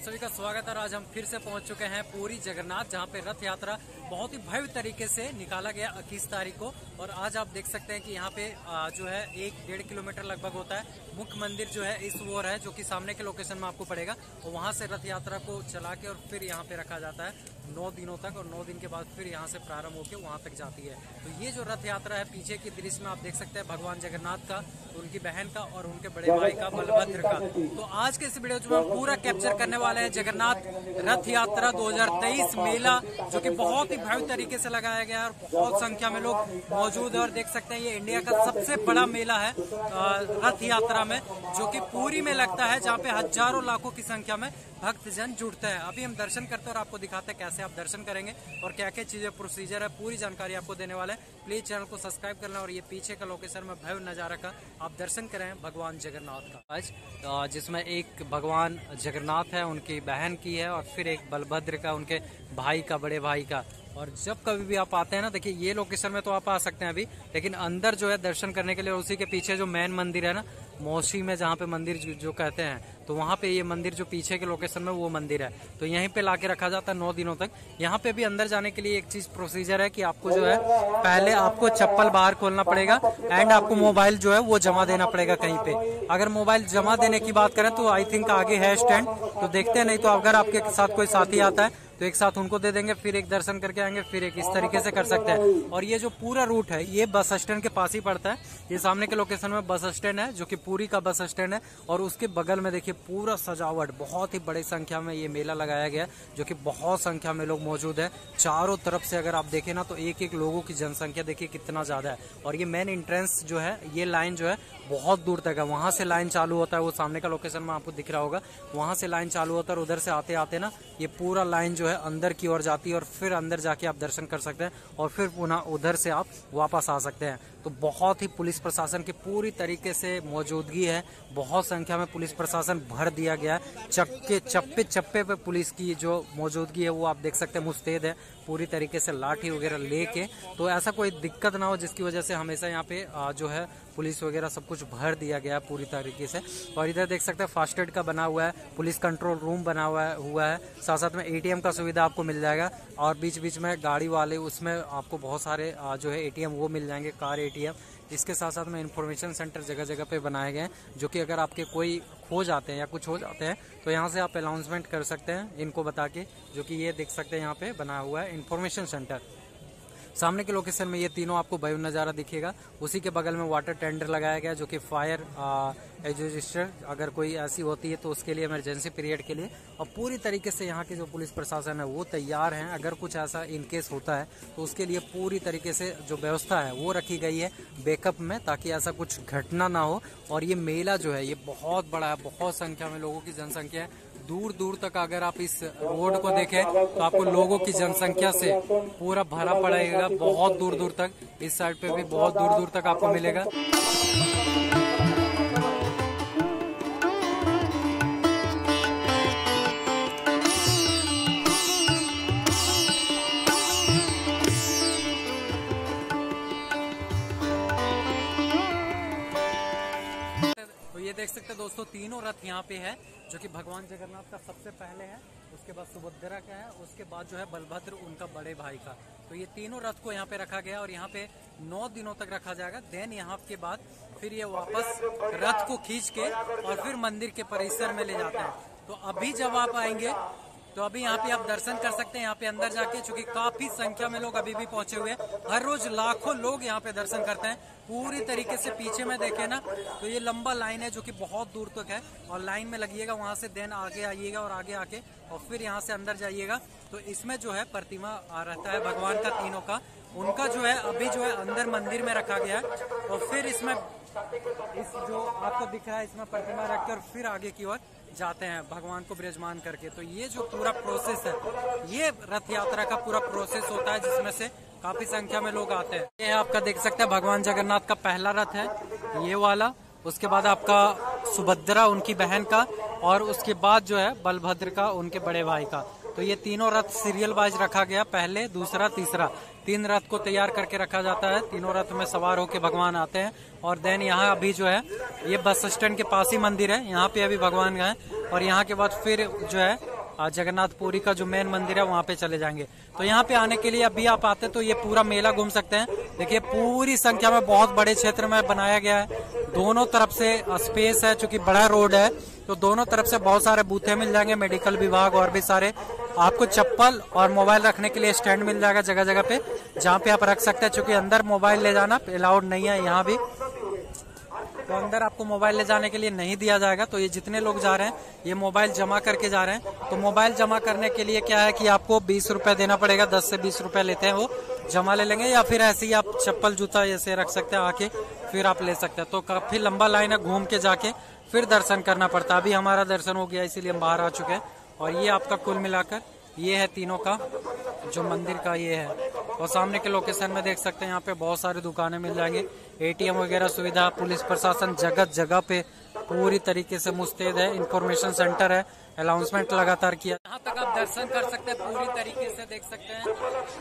आप सभी का स्वागत है। आज हम फिर से पहुंच चुके हैं पुरी जगन्नाथ, जहां पे रथ यात्रा बहुत ही भव्य तरीके से निकाला गया 21 तारीख को। और आज आप देख सकते हैं कि यहाँ पे जो है 1-1.5 किलोमीटर लगभग होता है। मुख्य मंदिर जो है इस ओर है, जो कि सामने के लोकेशन में आपको पड़ेगा, और वहां से रथ यात्रा को चला के और फिर यहाँ पे रखा जाता है 9 दिनों तक, और 9 दिन के बाद फिर यहाँ से प्रारंभ होकर वहां तक जाती है। तो ये जो रथ यात्रा है, पीछे के दृश्य में आप देख सकते हैं भगवान जगन्नाथ का, उनकी बहन का और उनके बड़े भाई का बलभद्र का। तो आज के इस वीडियो में हम पूरा कैप्चर करने वाले हैं जगन्नाथ रथ यात्रा 2023 मेला, जो कि बहुत ही भव्य तरीके से लगाया गया है और बहुत संख्या में लोग मौजूद है। और देख सकते हैं ये इंडिया का सबसे बड़ा मेला है रथ यात्रा में, जो कि पुरी में लगता है, जहाँ पे हजारों लाखों की संख्या में भक्तजन जुटते हैं। अभी हम दर्शन करते हैं और आपको दिखाते हैं कैसे आप दर्शन करेंगे और क्या क्या चीजें प्रोसीजर है, पूरी जानकारी आपको देने वाले हैं। प्लीज चैनल को सब्सक्राइब करना और ये पीछे का लोकेशन में भव्य नजारा का आप दर्शन करें भगवान जगन्नाथ का। आज जिसमें एक भगवान जगन्नाथ है, उनकी बहन की है, और फिर एक बलभद्र का, उनके भाई का, बड़े भाई का। और जब कभी भी आप आते हैं ना, देखिए ये लोकेशन में तो आप आ सकते हैं अभी, लेकिन अंदर जो है दर्शन करने के लिए, उसी के पीछे जो मेन मंदिर है ना, मौसी में जहाँ पे मंदिर जो कहते हैं, तो वहाँ पे ये मंदिर जो पीछे के लोकेशन में वो मंदिर है, तो यहीं पे लाके रखा जाता है 9 दिनों तक। यहाँ पे भी अंदर जाने के लिए एक चीज प्रोसीजर है कि आपको जो है पहले आपको चप्पल बाहर खोलना पड़ेगा, एंड आपको मोबाइल जो है वो जमा देना पड़ेगा कहीं पे। अगर मोबाइल जमा देने की बात करें तो आई थिंक आगे है स्टैंड, तो देखते हैं, नहीं तो अगर आपके साथ कोई साथी आता है तो एक साथ उनको दे देंगे, फिर एक दर्शन करके आएंगे, फिर एक इस तरीके से कर सकते हैं। और ये जो पूरा रूट है ये बस स्टैंड के पास ही पड़ता है। ये सामने के लोकेशन में बस स्टैंड है, जो कि पुरी का बस स्टैंड है, और उसके बगल में देखिए पूरा सजावट, बहुत ही बड़ी संख्या में ये मेला लगाया गया, जो कि बहुत संख्या में लोग मौजूद है। चारों तरफ से अगर आप देखें ना, तो एक एक लोगों की जनसंख्या देखिए कितना ज्यादा है। और ये मेन एंट्रेंस जो है, ये लाइन जो है बहुत दूर तक है, वहां से लाइन चालू होता है, वो सामने का लोकेशन में आपको दिख रहा होगा, वहां से लाइन चालू होता है, और उधर से आते आते ना ये पूरा लाइन जो है अंदर की ओर जाती है, और फिर अंदर जाके आप दर्शन कर सकते हैं, और फिर पुनः उधर से आप वापस आ सकते हैं। तो बहुत ही पुलिस प्रशासन की पूरी तरीके से मौजूदगी है, बहुत संख्या में पुलिस प्रशासन भर दिया गया है। चप्पे चप्पे पे पुलिस की जो मौजूदगी है वो आप देख सकते हैं, मुस्तैद है पूरी तरीके से, लाठी वगैरह लेके। तो ऐसा कोई दिक्कत ना हो जिसकी वजह से हमेशा यहाँ पे जो है पुलिस वगैरह सब कुछ भर दिया गया है पूरी तरीके से। और इधर देख सकते हैं फास्ट एड का बना हुआ है, पुलिस कंट्रोल रूम बना हुआ है, साथ साथ में ATM का सुविधा आपको मिल जाएगा, और बीच बीच में गाड़ी वाले उसमें आपको बहुत सारे जो है ATM वो मिल जाएंगे, कार ATM। इसके साथ साथ में इंफॉर्मेशन सेंटर जगह जगह पे बनाए गए हैं, जो कि अगर आपके कोई खो जाते हैं या कुछ हो जाते हैं तो यहाँ से आप अनाउंसमेंट कर सकते हैं इनको बता के, जो कि ये देख सकते हैं यहाँ पे बना हुआ है इंफॉर्मेशन सेंटर। सामने के लोकेशन में ये तीनों आपको भव्य नज़ारा दिखेगा। उसी के बगल में वाटर टेंडर लगाया गया, जो कि फायर एक्सटिंग्विशर अगर कोई ऐसी होती है तो उसके लिए, इमरजेंसी पीरियड के लिए। और पूरी तरीके से यहाँ के जो पुलिस प्रशासन है वो तैयार हैं, अगर कुछ ऐसा इन केस होता है तो उसके लिए पूरी तरीके से जो व्यवस्था है वो रखी गई है बैकअप में, ताकि ऐसा कुछ घटना ना हो। और ये मेला जो है ये बहुत बड़ा है, बहुत संख्या में लोगों की जनसंख्या है, दूर दूर तक अगर आप इस रोड को देखें तो आपको लोगों की जनसंख्या से पूरा भरा पड़ेगा, बहुत दूर दूर तक। इस साइड पे भी बहुत दूर दूर तक आपको मिलेगा। ये देख सकते हैं दोस्तों, तीनों रथ यहाँ पे है, जो कि भगवान जगन्नाथ का सबसे पहले है, उसके बाद सुभद्रा का है, उसके बाद जो है बलभद्र उनका बड़े भाई का। तो ये तीनों रथ को यहाँ पे रखा गया, और यहाँ पे 9 दिनों तक रखा जाएगा। देन यहाँ के बाद फिर ये वापस रथ को खींच के और फिर मंदिर के परिसर में ले जाते हैं। तो अभी जब आप आएंगे तो अभी यहाँ पे आप दर्शन कर सकते हैं, यहाँ पे अंदर जाके, चूंकि काफी संख्या में लोग अभी भी पहुंचे हुए हैं। हर रोज लाखों लोग यहाँ पे दर्शन करते हैं पूरी तरीके से। पीछे में देखे ना तो ये लंबा लाइन है, जो कि बहुत दूर तक है, और लाइन में लगिएगा, वहां से देन आगे आइएगा, और आगे आके और फिर यहाँ से अंदर जाइएगा। तो इसमें जो है प्रतिमा रहता है भगवान का, तीनों का, उनका जो है अभी जो है अंदर मंदिर में रखा गया है। और फिर इसमें इस जो आपको दिख रहा है इसमें प्रतिमा रखकर फिर आगे की ओर जाते हैं भगवान को विराजमान करके। तो ये जो पूरा प्रोसेस है, ये रथ यात्रा का पूरा प्रोसेस होता है, जिसमें से काफी संख्या में लोग आते हैं। ये आपका देख सकते हैं भगवान जगन्नाथ का पहला रथ है ये वाला, उसके बाद आपका सुभद्रा उनकी बहन का, और उसके बाद जो है बलभद्र का उनके बड़े भाई का। तो ये तीनों रथ सीरियल वाइज रखा गया, पहले, दूसरा, तीसरा, 3 रथ को तैयार करके रखा जाता है। तीनों रथ में सवार होके भगवान आते हैं। और देन यहाँ अभी जो है ये बस स्टैंड के पास ही मंदिर है, यहाँ पे अभी भगवान गए, और यहाँ के बाद फिर जो है जगन्नाथपुरी का जो मेन मंदिर है वहाँ पे चले जाएंगे। तो यहाँ पे आने के लिए अभी आप आते तो ये पूरा मेला घूम सकते हैं। देखिए पूरी संख्या में बहुत बड़े क्षेत्र में बनाया गया है, दोनों तरफ से स्पेस है, चूंकि बड़ा रोड है तो दोनों तरफ से बहुत सारे बूथे मिल जाएंगे, मेडिकल विभाग और भी सारे। आपको चप्पल और मोबाइल रखने के लिए स्टैंड मिल जाएगा जगह जगह पे, जहाँ पे आप रख सकते हैं। चूंकि अंदर मोबाइल ले जाना अलाउड नहीं है यहाँ भी, तो अंदर आपको मोबाइल ले जाने के लिए नहीं दिया जाएगा। तो ये जितने लोग जा रहे हैं ये मोबाइल जमा करके जा रहे हैं। तो मोबाइल जमा करने के लिए क्या है कि आपको 20 रुपए देना पड़ेगा, 10 से 20 रुपए लेते हैं, वो जमा ले लेंगे। या फिर ऐसे ही आप चप्पल जूता ऐसे रख सकते हैं आके, फिर आप ले सकते हैं। तो काफी लंबा लाइन है, घूम के जाके फिर दर्शन करना पड़ता है। अभी हमारा दर्शन हो गया इसीलिए हम बाहर आ चुके हैं। और ये आपका कुल मिलाकर ये है तीनों का जो मंदिर का ये है। और सामने के लोकेशन में देख सकते हैं यहाँ पे बहुत सारी दुकानें मिल जाएंगे, एटीएम वगैरह सुविधा, पुलिस प्रशासन जगह जगह पे पूरी तरीके से मुस्तैद है। इंफॉर्मेशन सेंटर है, अनाउंसमेंट लगातार किया। यहाँ तक आप दर्शन कर सकते हैं पूरी तरीके से, देख सकते हैं।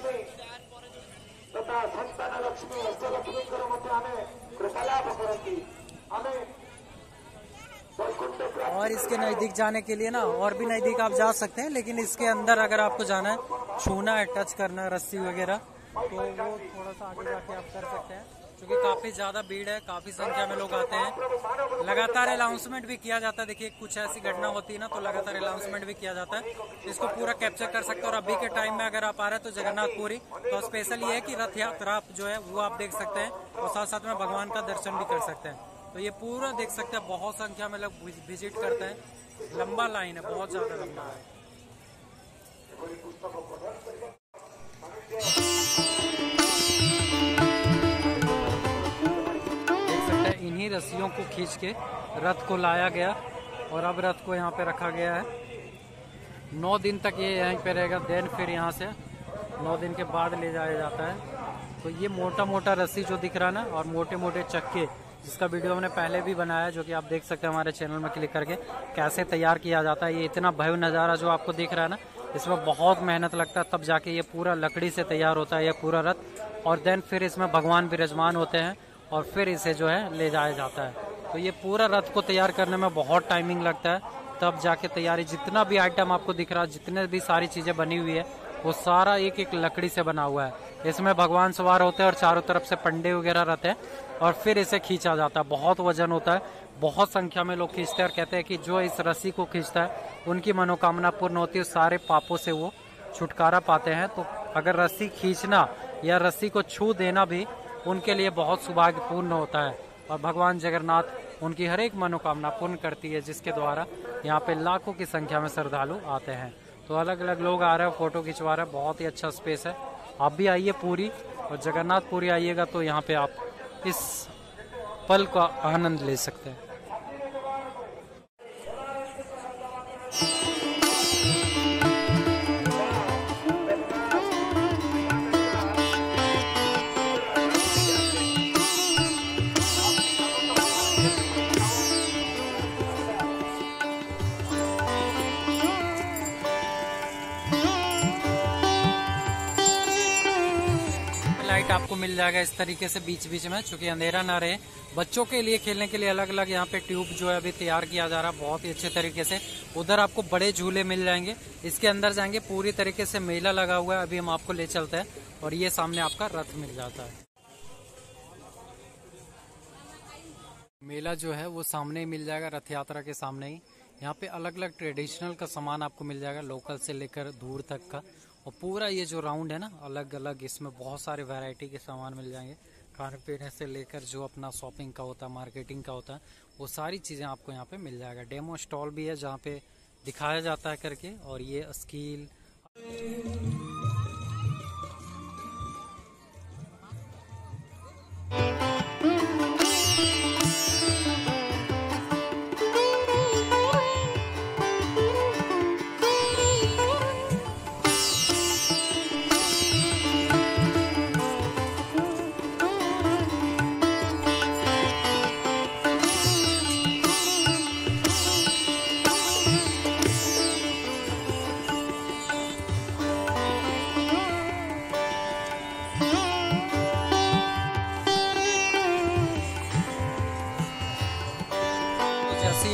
और इसके नजदीक जाने के लिए ना और भी नजदीक आप जा सकते हैं, लेकिन इसके अंदर अगर आपको जाना है, छूना है, टच करना है रस्सी वगैरह, तो वो थोड़ा सा आगे जाके आप कर सकते हैं। क्योंकि काफी ज्यादा भीड़ है, काफी संख्या में लोग आते हैं। लगातार अनाउंसमेंट भी किया जाता है। देखिए कुछ ऐसी घटना होती है ना तो लगातार अनाउंसमेंट भी किया जाता है, इसको पूरा कैप्चर कर सकते हैं। और अभी के टाइम में अगर आप आ रहे हैं तो जगन्नाथपुरी तो स्पेशल ये है कि रथ यात्रा जो है वो आप देख सकते हैं, और साथ साथ में भगवान का दर्शन भी कर सकते हैं। तो ये पूरा देख सकते हैं, बहुत संख्या में लोग विजिट करते हैं। लंबा लाइन है, बहुत ज्यादा लंबा है। देख सकते हैं इन्हीं रस्सियों को खींच के रथ को लाया गया, और अब रथ को यहाँ पे रखा गया है। 9 दिन तक ये यहीं पे रहेगा, देन फिर यहाँ से 9 दिन के बाद ले जाया जाता है। तो ये मोटा मोटा रस्सी जो दिख रहा है ना, और मोटे मोटे चक्के, जिसका वीडियो हमने पहले भी बनाया है, जो कि आप देख सकते हैं हमारे चैनल में क्लिक करके, कैसे तैयार किया जाता है। ये इतना भव्य नज़ारा जो आपको दिख रहा है ना, इसमें बहुत मेहनत लगता है, तब जाके ये पूरा लकड़ी से तैयार होता है ये पूरा रथ। और देन फिर इसमें भगवान विराजमान होते हैं, और फिर इसे जो है ले जाया जाता है। तो ये पूरा रथ को तैयार करने में बहुत टाइमिंग लगता है, तब जाके तैयारी। जितना भी आइटम आपको दिख रहा है, जितने भी सारी चीज़ें बनी हुई है, वो सारा एक एक लकड़ी से बना हुआ है। इसमें भगवान सवार होते हैं और चारों तरफ से पंडे वगैरह रहते हैं, और फिर इसे खींचा जाता है। बहुत वजन होता है, बहुत संख्या में लोग खींचते हैं, और कहते हैं कि जो इस रस्सी को खींचता है उनकी मनोकामना पूर्ण होती है, सारे पापों से वो छुटकारा पाते हैं। तो अगर रस्सी खींचना या रस्सी को छू देना भी उनके लिए बहुत सौभाग्यपूर्ण होता है, और भगवान जगन्नाथ उनकी हर एक मनोकामना पूर्ण करती है, जिसके द्वारा यहाँ पे लाखों की संख्या में श्रद्धालु आते हैं। तो अलग अलग लोग आ रहे हैं, फोटो खिंचवा रहे हैं, बहुत ही अच्छा स्पेस है। आप भी आइए पूरी, और जगन्नाथपुरी आइएगा तो यहाँ पे आप इस पल का आनंद ले सकते हैं। लाइट आपको मिल जाएगा इस तरीके से बीच बीच में, चूंकि अंधेरा ना रहे। बच्चों के लिए खेलने के लिए अलग अलग यहाँ पे ट्यूब जो है अभी तैयार किया जा रहा है बहुत ही अच्छे तरीके से। उधर आपको बड़े झूले मिल जाएंगे, इसके अंदर जाएंगे, पूरी तरीके से मेला लगा हुआ है। अभी हम आपको ले चलते हैं, और ये सामने आपका रथ मिल जाता है। मेला जो है वो सामने ही मिल जाएगा, रथ यात्रा के सामने ही। यहाँ पे अलग अलग ट्रेडिशनल का सामान आपको मिल जाएगा, लोकल से लेकर दूर तक का। और पूरा ये जो राउंड है ना, अलग अलग इसमें बहुत सारे वैरायटी के सामान मिल जाएंगे, खाने पीने से लेकर जो अपना शॉपिंग का होता है, मार्केटिंग का होता है, वो सारी चीज़ें आपको यहाँ पे मिल जाएगा। डेमो स्टॉल भी है जहाँ पे दिखाया जाता है करके, और ये स्कील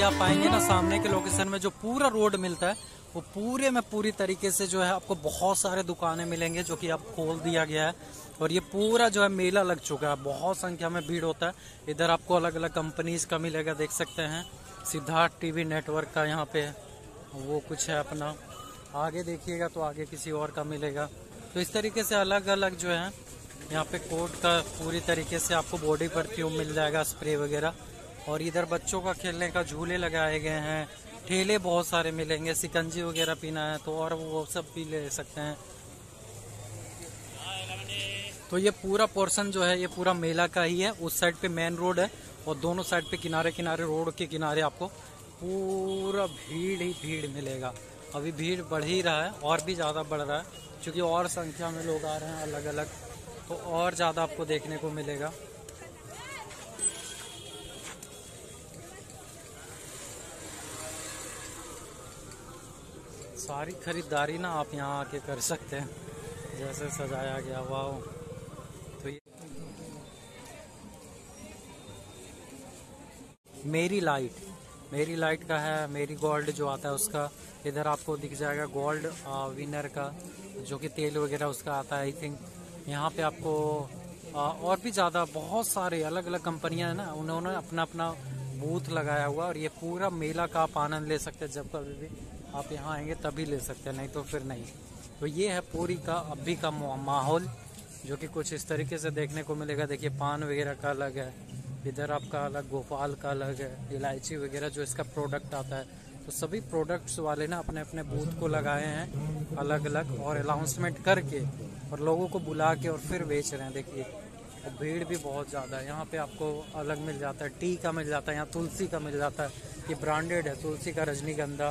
आप पाएंगे ना सामने के लोकेशन में जो पूरा रोड मिलता है वो पूरे में पूरी तरीके से जो है आपको बहुत सारे दुकानें मिलेंगे जो कि अब खोल दिया गया है। और ये पूरा जो है मेला लग चुका है, बहुत संख्या में भीड़ होता है। इधर आपको अलग अलग कंपनीज का मिलेगा, देख सकते हैं सिद्धार्थ टीवी नेटवर्क का यहाँ पे वो कुछ है अपना। आगे देखिएगा तो आगे किसी और का मिलेगा। तो इस तरीके से अलग अलग जो है यहाँ पे कोट का पूरी तरीके से आपको बॉडी परफ्यूम मिल जाएगा, स्प्रे वगैरह। और इधर बच्चों का खेलने का झूले लगाए गए हैं, ठेले बहुत सारे मिलेंगे, सिकंजी वगैरह पीना है तो और वो सब भी ले सकते हैं। तो ये पूरा पोर्शन जो है ये पूरा मेला का ही है। उस साइड पे मेन रोड है और दोनों साइड पे किनारे किनारे रोड के किनारे आपको पूरा भीड़ ही भीड़ मिलेगा। अभी भीड़ बढ़ ही रहा है और भी ज़्यादा बढ़ रहा है क्योंकि और संख्या में लोग आ रहे हैं अलग अलग, तो और ज़्यादा आपको देखने को मिलेगा। सारी खरीदारी ना आप यहाँ आके कर सकते हैं, जैसे सजाया गया। वाह, तो ये मेरी लाइट का है, मेरी गोल्ड जो आता है उसका। इधर आपको दिख जाएगा गोल्ड विनर का जो कि तेल वगैरह उसका आता है आई थिंक। यहाँ पे आपको और भी ज़्यादा बहुत सारे अलग अलग कंपनियां हैं ना, उन्होंने अपना अपना बूथ लगाया हुआ। और ये पूरा मेला का आप आनंद ले सकते हैं, जब कभी भी आप यहाँ आएंगे तभी ले सकते हैं, नहीं तो फिर नहीं। तो ये है पूरी का अभी का माहौल जो कि कुछ इस तरीके से देखने को मिलेगा। देखिए पान वगैरह का अलग है, इधर आपका अलग, गोपाल का अलग है, इलायची वगैरह जो इसका प्रोडक्ट आता है। तो सभी प्रोडक्ट्स वाले ना अपने अपने बूथ को लगाए हैं अलग अलग और अनाउंसमेंट करके और लोगों को बुला के और फिर बेच रहे हैं। देखिए और भीड़ भी बहुत ज़्यादा है। यहाँ पे आपको अलग मिल जाता है, टी का मिल जाता है, यहाँ तुलसी का मिल जाता है, ये ब्रांडेड है तुलसी का, रजनीगंधा।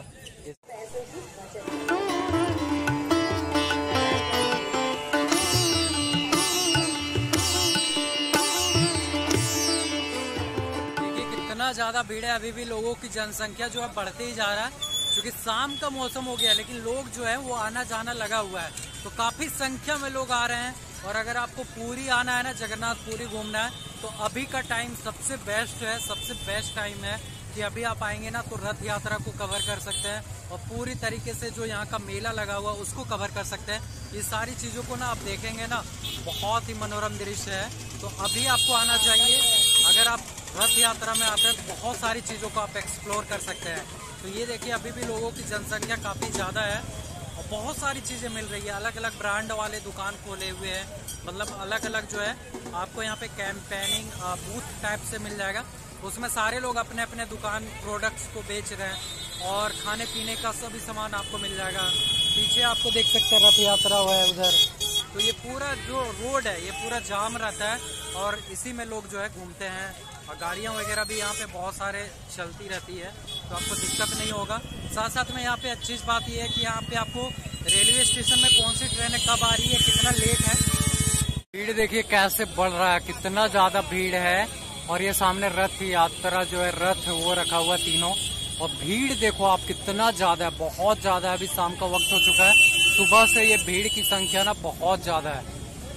इतना ज़्यादा भीड़ है, अभी भी लोगों की जनसंख्या जो है बढ़ते ही जा रहा है क्योंकि शाम का मौसम हो गया, लेकिन लोग जो है वो आना जाना लगा हुआ है। तो काफ़ी संख्या में लोग आ रहे हैं। और अगर आपको पूरी आना है ना, जगन्नाथ पुरी घूमना है, तो अभी का टाइम सबसे बेस्ट है, सबसे बेस्ट टाइम है कि अभी आप आएंगे ना तो रथ यात्रा को कवर कर सकते हैं और पूरी तरीके से जो यहाँ का मेला लगा हुआ उसको कवर कर सकते हैं। ये सारी चीज़ों को ना आप देखेंगे ना, बहुत ही मनोरम दृश्य है। तो अभी आपको आना चाहिए। अगर आप रथ यात्रा में आते हैं तो बहुत सारी चीज़ों को आप एक्सप्लोर कर सकते हैं। तो ये देखिए अभी भी लोगों की जनसंख्या काफ़ी ज़्यादा है और बहुत सारी चीज़ें मिल रही है। अलग अलग ब्रांड वाले दुकान खोले हुए हैं, मतलब अलग अलग जो है आपको यहाँ पे कैंपेनिंग बूथ टाइप से मिल जाएगा। उसमें सारे लोग अपने अपने दुकान प्रोडक्ट्स को बेच रहे हैं और खाने पीने का सभी सामान आपको मिल जाएगा। पीछे आपको देख सकते हैं रथ यात्रा हुआ है उधर। तो ये पूरा जो रोड है ये पूरा जाम रहता है और इसी में लोग जो है घूमते हैं और गाड़ियाँ वगैरह भी यहाँ पे बहुत सारे चलती रहती है, तो आपको दिक्कत नहीं होगा। साथ साथ में यहाँ पे अच्छी बात ये है कि यहाँ पे आपको रेलवे स्टेशन में कौन सी ट्रेनें कब आ रही है, कितना लेट है। भीड़ देखिए कैसे बढ़ रहा है, कितना ज्यादा भीड़ है। और ये सामने रथ यात्रा जो है, रथ वो रखा हुआ तीनों, और भीड़ देखो आप कितना ज्यादा है, बहुत ज्यादा है। अभी शाम का वक्त हो चुका है, सुबह से ये भीड़ की संख्या ना बहुत ज्यादा है।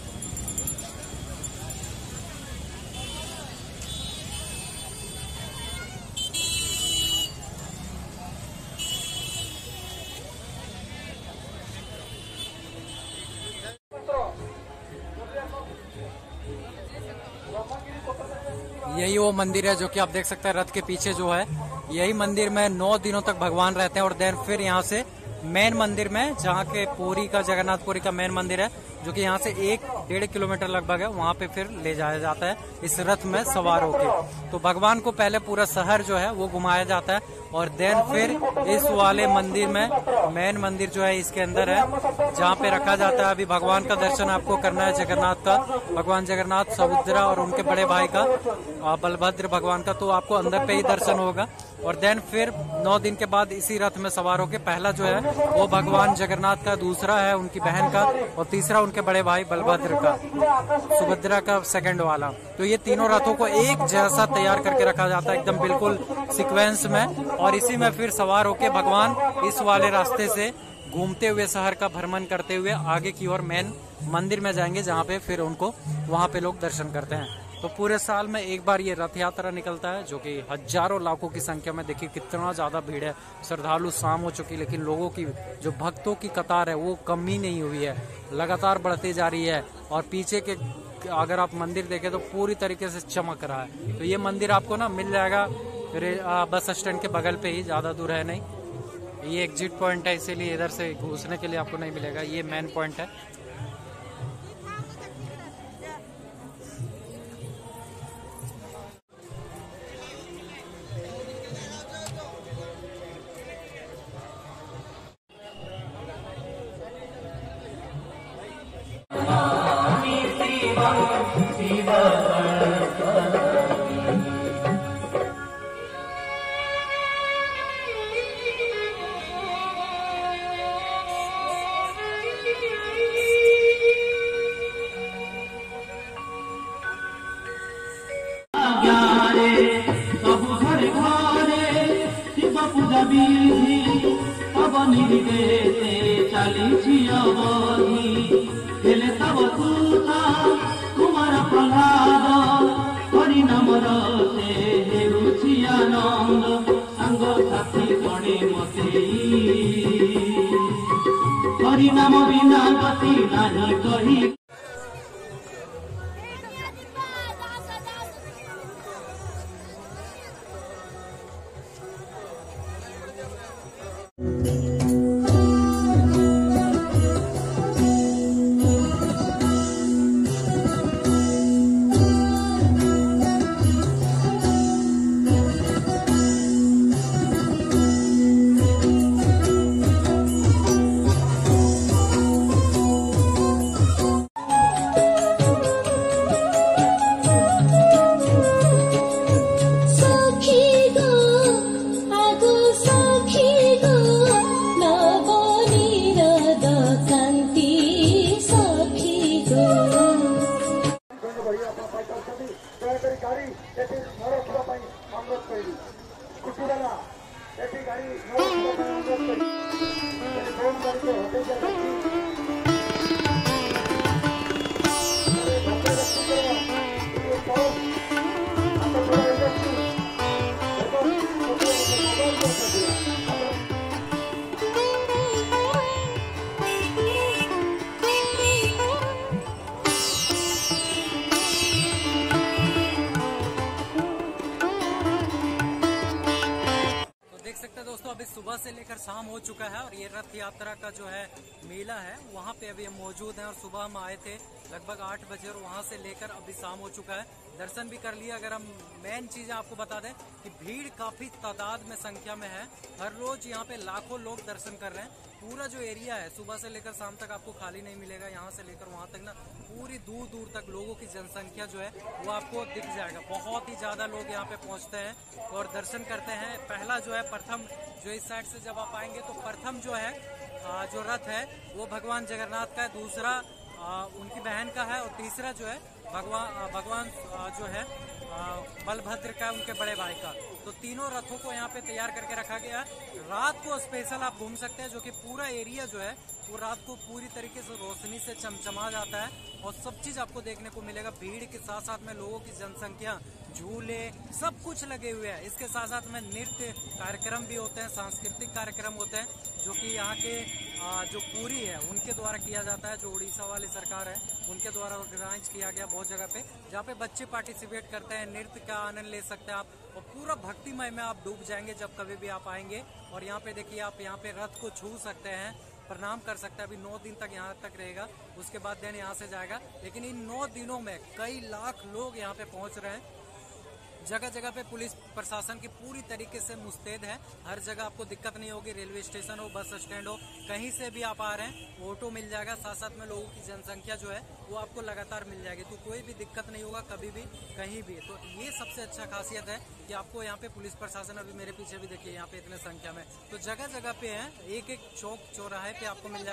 यही वो मंदिर है जो कि आप देख सकते हैं रथ के पीछे जो है, यही मंदिर में 9 दिनों तक भगवान रहते हैं। और देन फिर यहाँ से मेन मंदिर में, जहाँ के पुरी का, जगन्नाथपुरी का मेन मंदिर है जो कि यहाँ से 1-1.5 किलोमीटर लगभग है, वहाँ पे फिर ले जाया जाता है इस रथ में सवार होके। तो भगवान को पहले पूरा शहर जो है वो घुमाया जाता है और देन फिर इस वाले मंदिर में, मेन मंदिर जो है इसके अंदर है जहाँ पे रखा जाता है। अभी भगवान का दर्शन आपको करना है, जगन्नाथ का, भगवान जगन्नाथ, सुभद्रा और उनके बड़े भाई का, बलभद्र भगवान का, तो आपको अंदर पे ही दर्शन होगा। और देन फिर 9 दिन के बाद इसी रथ में सवार होके, पहला जो है वो भगवान जगन्नाथ का, दूसरा है उनकी बहन का और तीसरा उनके बड़े भाई बलभद्र का, सुभद्रा का सेकंड वाला। तो ये तीनों रथों को एक जैसा तैयार करके रखा जाता है, एकदम बिल्कुल सीक्वेंस में, और इसी में फिर सवार होके भगवान इस वाले रास्ते से घूमते हुए शहर का भ्रमण करते हुए आगे की ओर मेन मंदिर में जाएंगे, जहाँ पे फिर उनको वहाँ पे लोग दर्शन करते हैं। तो पूरे साल में एक बार ये रथ यात्रा निकलता है, जो कि हजारों लाखों की संख्या में, देखिए कितना ज्यादा भीड़ है। श्रद्धालु शाम हो चुकी, लेकिन लोगों की जो भक्तों की कतार है वो कम ही नहीं हुई है, लगातार बढ़ती जा रही है। और पीछे के अगर आप मंदिर देखें तो पूरी तरीके से चमक रहा है। तो ये मंदिर आपको ना मिल जाएगा बस स्टैंड के बगल पे ही, ज्यादा दूर है नहीं। ये एग्जिट पॉइंट है, इसीलिए इधर से घुसने के लिए आपको नहीं मिलेगा, ये मेन पॉइंट है। कुमार प्रहलाद हरिनाम रसे हेरुछि आनंद संग साथी गणे मते हरिनाम बिना गति नाही कही। अभी सुबह से लेकर शाम हो चुका है और ये रथ यात्रा का जो है मेला है वहाँ पे अभी हम मौजूद हैं। और सुबह हम आए थे लगभग 8 बजे और वहाँ से लेकर अभी शाम हो चुका है, दर्शन भी कर लिया। अगर हम मेन चीजें आपको बता दें कि भीड़ काफी तादाद में संख्या में है, हर रोज यहाँ पे लाखों लोग दर्शन कर रहे हैं। पूरा जो एरिया है सुबह से लेकर शाम तक आपको खाली नहीं मिलेगा, यहाँ से लेकर वहाँ तक ना पूरी दूर दूर तक लोगों की जनसंख्या जो है वो आपको दिख जाएगा। बहुत ही ज्यादा लोग यहाँ पे पहुँचते हैं और दर्शन करते हैं। पहला जो है प्रथम जो इस साइड से जब आप आएंगे तो प्रथम जो है जो रथ है वो भगवान जगन्नाथ का है, दूसरा उनकी बहन का है और तीसरा जो है भगवान जो है बलभद्र का, उनके बड़े भाई का। तो तीनों रथों को यहाँ पे तैयार करके रखा गया है। रात को स्पेशल आप घूम सकते हैं, जो कि पूरा एरिया जो है वो रात को पूरी तरीके से रोशनी से चमचमा जाता है और सब चीज आपको देखने को मिलेगा। भीड़ के साथ साथ में लोगों की जनसंख्या, झूले, सब कुछ लगे हुए हैं। इसके साथ साथ में नृत्य कार्यक्रम भी होते हैं, सांस्कृतिक कार्यक्रम होते हैं, जो कि यहाँ के जो पूरी है उनके द्वारा किया जाता है। जो उड़ीसा वाली सरकार है उनके द्वारा ऑर्गेनाइज किया गया बहुत जगह पे, जहाँ पे बच्चे पार्टिसिपेट करते हैं, नृत्य का आनंद ले सकते हैं आप और पूरा भक्तिमय में आप डूब जाएंगे जब कभी भी आप आएंगे। और यहाँ पे देखिए आप यहाँ पे रथ को छू सकते हैं, प्रणाम कर सकते हैं। अभी 9 दिन तक यहाँ तक रहेगा, उसके बाद दिन यहाँ से जाएगा। लेकिन इन 9 दिनों में कई लाख लोग यहाँ पे पहुँच रहे हैं। जगह जगह पे पुलिस प्रशासन की पूरी तरीके से मुस्तैद है, हर जगह आपको दिक्कत नहीं होगी। रेलवे स्टेशन हो, बस स्टैंड हो, कहीं से भी आप आ रहे हैं ऑटो मिल जाएगा। साथ साथ में लोगों की जनसंख्या जो है वो आपको लगातार मिल जाएगी, तो कोई भी दिक्कत नहीं होगा कभी भी कहीं भी। तो ये सबसे अच्छा खासियत है कि आपको यहाँ पे पुलिस प्रशासन, अभी मेरे पीछे भी देखिए यहाँ पे इतने संख्या में, तो जगह जगह पे है, एक एक चौक चौराहे पे आपको मिल जाएगा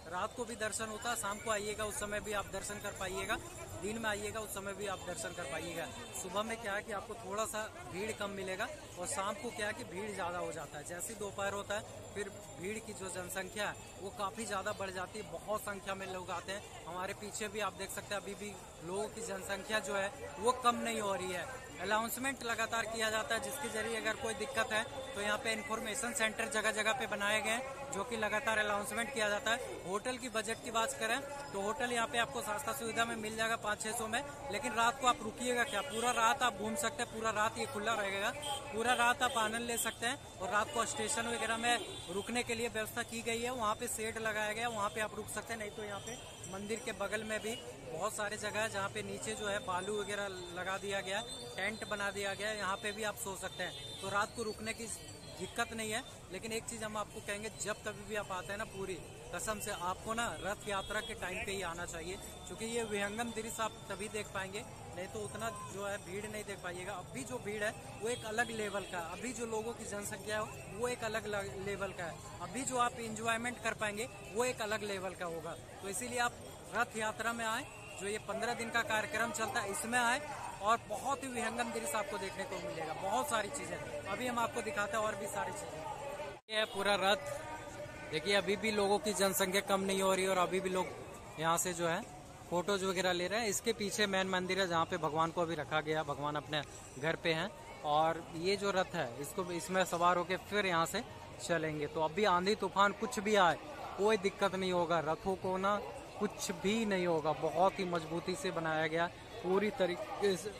रात को भी दर्शन होता है, शाम को आइएगा उस समय भी आप दर्शन कर पाइएगा, दिन में आइएगा उस समय भी आप दर्शन कर पाइएगा। सुबह में क्या है कि आपको थोड़ा सा भीड़ कम मिलेगा और शाम को क्या है कि भीड़ ज़्यादा हो जाता है। जैसे ही दोपहर होता है फिर भीड़ की जो जनसंख्या है वो काफ़ी ज़्यादा बढ़ जाती है, बहुत संख्या में लोग आते हैं। हमारे पीछे भी आप देख सकते हैं अभी भी लोगों की जनसंख्या जो है वो कम नहीं हो रही है। अनाउंसमेंट लगातार किया जाता है जिसके जरिए अगर कोई दिक्कत है तो यहाँ पे इन्फॉर्मेशन सेंटर जगह जगह पे बनाए गए हैं जो कि लगातार अनाउंसमेंट किया जाता है। होटल की बजट की बात करें तो होटल यहाँ पे आपको सस्ता सुविधा में मिल जाएगा 500-600 में, लेकिन रात को आप रुकिएगा क्या, पूरा रात आप घूम सकते हैं, पूरा रात ये खुला रहेगा, पूरा रात आप आनंद ले सकते हैं। और रात को स्टेशन वगैरह में रुकने के लिए व्यवस्था की गई है, वहाँ पे शेड लगाया गया, वहाँ पे आप रुक सकते हैं। नहीं तो यहाँ पे मंदिर के बगल में भी बहुत सारे जगह है जहाँ पे नीचे जो है बालू वगैरह लगा दिया गया, टेंट बना दिया गया है, यहाँ पे भी आप सो सकते हैं। तो रात को रुकने की दिक्कत नहीं है। लेकिन एक चीज हम आपको कहेंगे, जब कभी भी आप आते हैं ना, पूरी कसम से आपको ना रथ यात्रा के टाइम पे ही आना चाहिए, क्योंकि ये विहंगम दृश्य आप तभी देख पाएंगे, नहीं तो उतना जो है भीड़ नहीं देख पाइएगा। अभी जो भीड़ है वो एक अलग लेवल का है, अभी जो लोगों की जनसंख्या है वो एक अलग लेवल का है, अभी जो आप इंजॉयमेंट कर पाएंगे वो एक अलग लेवल का होगा। तो इसीलिए आप रथ यात्रा में आए, जो ये 15 दिन का कार्यक्रम चलता है इसमें आए और बहुत ही विहंगम दृश्य आपको देखने को मिलेगा, बहुत सारी चीजें। अभी हम आपको दिखाते हैं और भी सारी चीजें। ये है पूरा रथ, देखिए अभी भी लोगों की जनसंख्या कम नहीं हो रही और अभी भी लोग यहाँ से जो है फोटोज वगैरह ले रहे हैं। इसके पीछे मेन मंदिर है जहाँ पे भगवान को अभी रखा गया, भगवान अपने घर पे हैं। और ये जो रथ है इसको इसमें सवार होके फिर यहाँ से चलेंगे। तो अभी आंधी तूफान कुछ भी आए कोई दिक्कत नहीं होगा, रथों को ना कुछ भी नहीं होगा, बहुत ही मजबूती से बनाया गया, पूरी तरीके से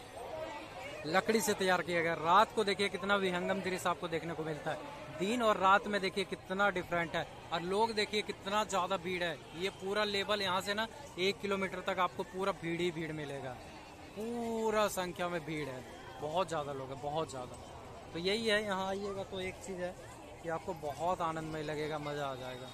लकड़ी से तैयार किया गया। रात को देखिए कितना विहंगम दृश्य आपको देखने को मिलता है, दिन और रात में देखिए कितना डिफरेंट है। और लोग देखिए कितना ज्यादा भीड़ है, ये पूरा लेवल यहाँ से ना 1 किलोमीटर तक आपको पूरा भीड़ ही भीड़ मिलेगा, पूरा संख्या में भीड़ है, बहुत ज्यादा लोग है, बहुत ज्यादा। तो यही है, यहाँ आइएगा तो एक चीज है कि आपको बहुत आनंदमय लगेगा, मजा आ जाएगा।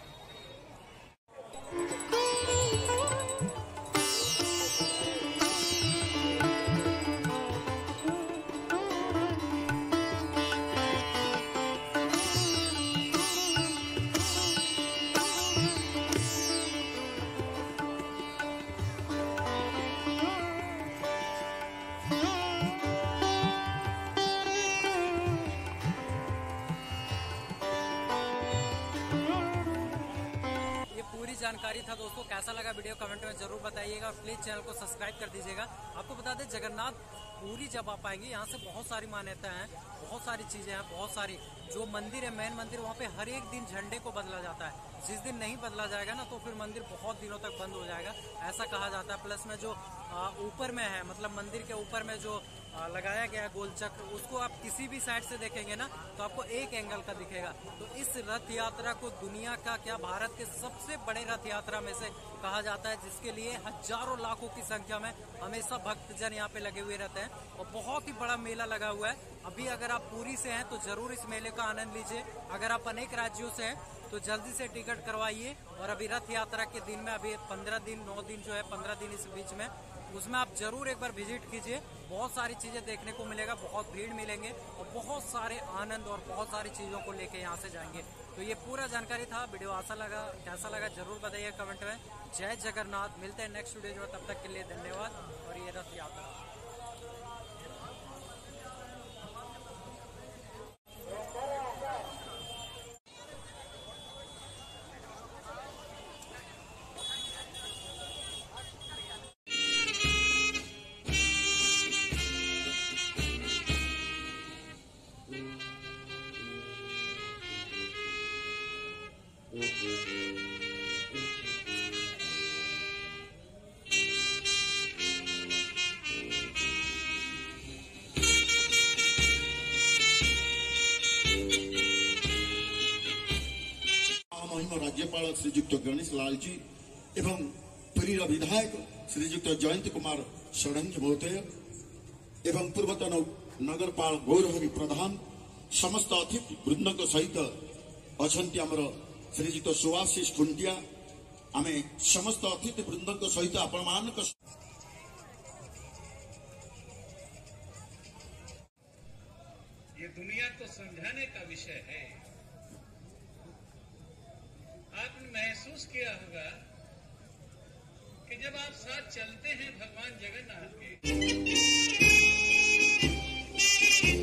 जानकारी था दोस्तों, कैसा लगा वीडियो कमेंट में जरूर बताइएगा और प्लीज चैनल को सब्सक्राइब कर दीजिएगा। आपको बता दें जगन्नाथ पुरी जब आप आएंगे यहाँ से बहुत सारी मान्यताएं हैं, बहुत सारी चीजें हैं, बहुत सारी जो मंदिर है मेन मंदिर वहाँ पे हर एक दिन झंडे को बदला जाता है। जिस दिन नहीं बदला जाएगा ना तो फिर मंदिर बहुत दिनों तक बंद हो जाएगा, ऐसा कहा जाता है। प्लस में जो ऊपर में है, मतलब मंदिर के ऊपर में जो लगाया गया है गोल चक्र, उसको आप किसी भी साइड से देखेंगे ना तो आपको एक एंगल का दिखेगा। तो इस रथ यात्रा को दुनिया का क्या भारत के सबसे बड़े रथ यात्रा में से कहा जाता है, जिसके लिए हजारों लाखों की संख्या में हमेशा भक्तजन यहाँ पे लगे हुए रहते हैं और बहुत ही बड़ा मेला लगा हुआ है। अभी अगर आप पुरी से हैं तो जरूर इस मेले का आनंद लीजिए, अगर आप अनेक राज्यों से हैं तो जल्दी से टिकट करवाइए। और अभी रथ यात्रा के दिन में अभी 15 दिन 9 दिन जो है 15 दिन इस बीच में, उसमें आप जरूर एक बार विजिट कीजिए, बहुत सारी चीजें देखने को मिलेगा, बहुत भीड़ मिलेंगे और बहुत सारे आनंद और बहुत सारी चीजों को लेके यहाँ से जाएंगे। तो ये पूरा जानकारी था, वीडियो कैसा लगा जरूर बताइए कमेंट में। जय जगन्नाथ, मिलते हैं नेक्स्ट वीडियो जो, तब तक के लिए धन्यवाद। और ये रथ यात्रा राज्यपाल श्रीजुक्त गणेश लाल जी एवं पुरी विधायक श्रीजुक्त जयंत कुमार षडंगी महोदय एवं पूर्वतन नगरपाल गौरहरि प्रधान समस्त अतिथि वृंद सहित अच्छा आमर श्रीजुक्त सुभाषिष खुंटिया, आम समस्त अतिथि वृंद सहित आपण मान ये दुनिया को समझाने का विषय है। आपने महसूस किया होगा कि जब आप साथ चलते हैं भगवान जगन्नाथ के